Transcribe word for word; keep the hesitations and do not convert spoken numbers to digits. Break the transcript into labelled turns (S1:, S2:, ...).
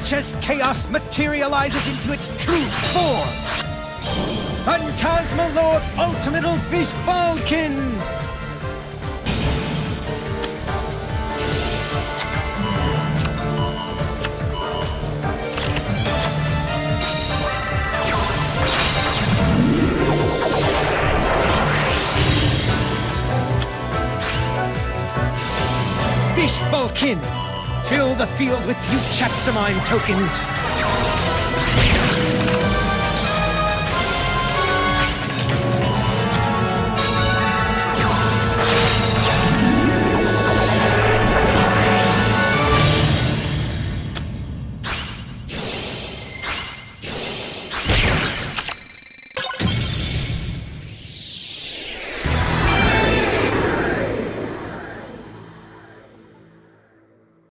S1: Watch as chaos materializes into its true form. Phantasma Lord Ultimatal Bishbalkin! Bishbalkin! Fill the field with you Chapsamine tokens!